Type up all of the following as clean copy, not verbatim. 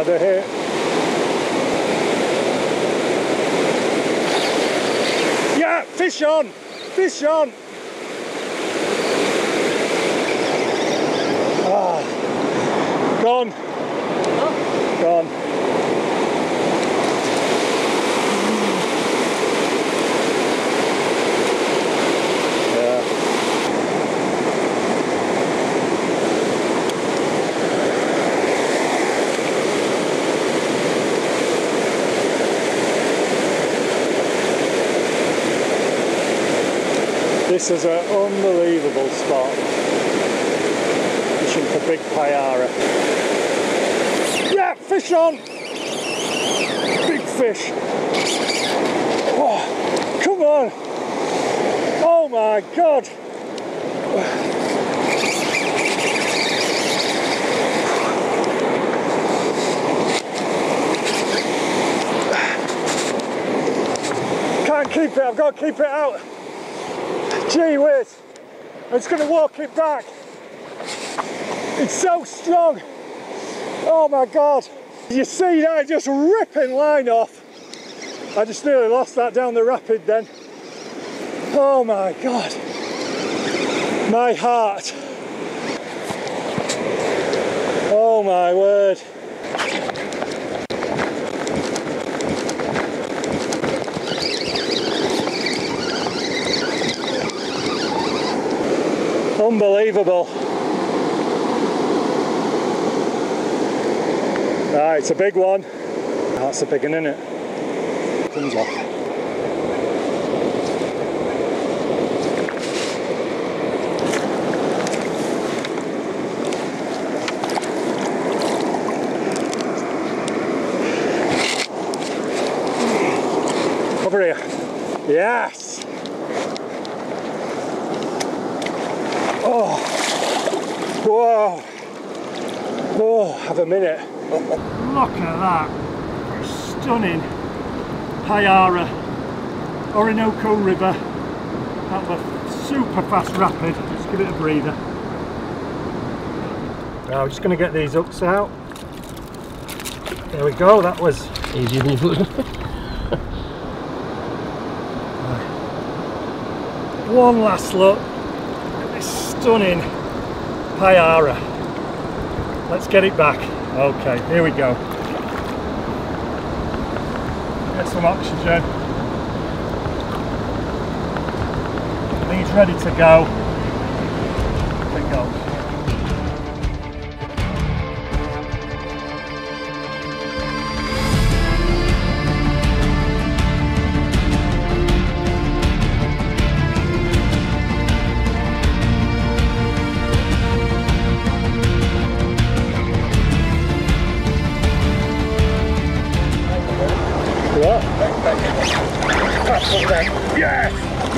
had a hit. Yeah, fish on! Fish on! Ah, gone. Huh? Gone. This is an unbelievable spot. Fishing for big payara. Yeah, fish on! Big fish. Oh, come on! Oh my God! Can't keep it, I've got to keep it out. Gee whiz, I'm just going to walk it back. It's so strong. Oh my God. You see that just ripping line off. I just nearly lost that down the rapid then. Oh my God. My heart. Oh my word. Unbelievable. Ah, it's a big one. That's a big one, isn't it? Comes off. Over here. Yes! Oh, whoa, oh, have a minute. Look at that, stunning Payara, Orinoco River, out of a super fast rapid. Just give it a breather. Now I'm just going to get these hooks out. There we go, that was easier than you thought. One last look. Stunning Payara. Let's get it back. Okay, here we go. Get some oxygen. I think it's ready to go. There we go. What? Yes!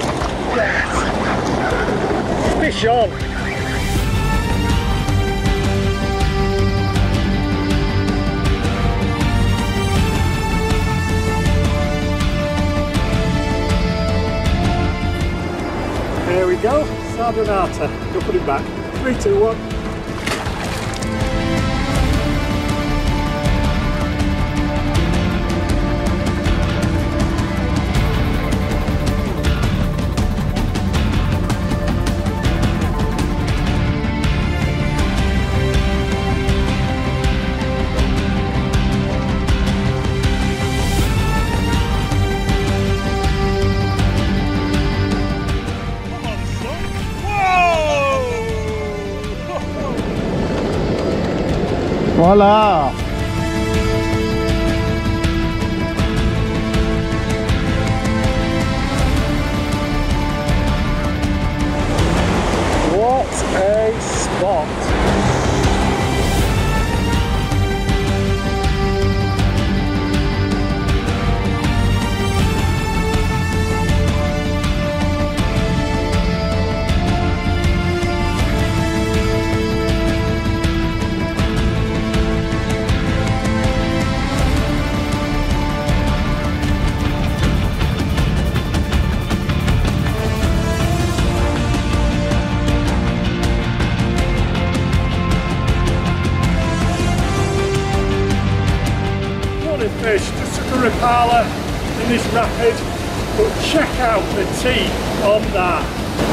Yes! Fish on! There we go, Sardinata. Go put it back. 3, 2, 1. Voila! What a spot! Rapala in this rapid, but check out the T on that.